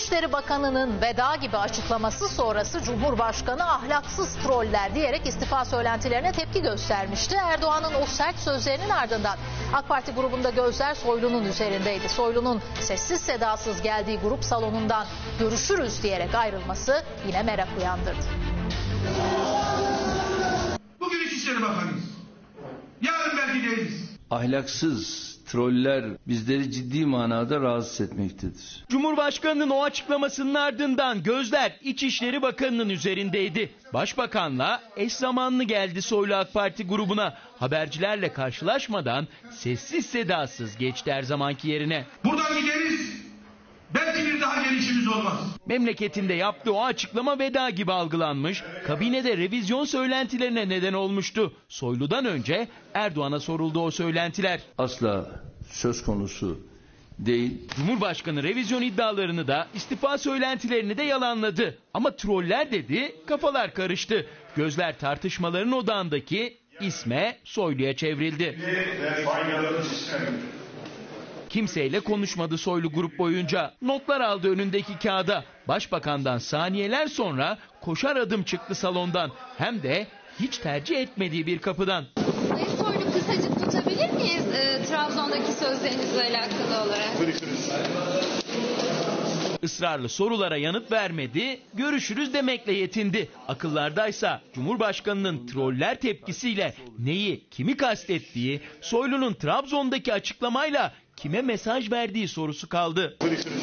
İçişleri Bakanı'nın veda gibi açıklaması sonrası Cumhurbaşkanı ahlaksız troller diyerek istifa söylentilerine tepki göstermişti. Erdoğan'ın o sert sözlerinin ardından AK Parti grubunda gözler Soylu'nun üzerindeydi. Soylu'nun sessiz sedasız geldiği grup salonundan görüşürüz diyerek ayrılması yine merak uyandırdı. Bugün İçişleri Bakanıyız. Yarın belki değiliz. Ahlaksız troller bizleri ciddi manada rahatsız etmektedir. Cumhurbaşkanının o açıklamasının ardından gözler İçişleri Bakanı'nın üzerindeydi. Başbakanla eş zamanlı geldi Soylu AK Parti grubuna. Habercilerle karşılaşmadan sessiz sedasız geçti her zamanki yerine. Buradan gideriz. Belki bir daha gelişimiz olmaz. Memleketinde yaptığı o açıklama veda gibi algılanmış, kabinede revizyon söylentilerine neden olmuştu. Soylu'dan önce Erdoğan'a soruldu o söylentiler. Asla söz konusu değil. Cumhurbaşkanı revizyon iddialarını da istifa söylentilerini de yalanladı. Ama troller dedi, kafalar karıştı. Gözler tartışmaların odağındaki isme Soylu'ya çevrildi. Kimseyle konuşmadı Soylu grup boyunca. Notlar aldı önündeki kağıda. Başbakandan saniyeler sonra koşar adım çıktı salondan. Hem de hiç tercih etmediği bir kapıdan. Sayın Soylu, kısacık tutabilir miyiz Trabzon'daki sözlerinizle alakalı olarak? Israrlı sorulara yanıt vermedi, görüşürüz demekle yetindi. Akıllardaysa Cumhurbaşkanı'nın troller tepkisiyle neyi, kimi kastettiği, Soylu'nun Trabzon'daki açıklamayla kime mesaj verdiği sorusu kaldı.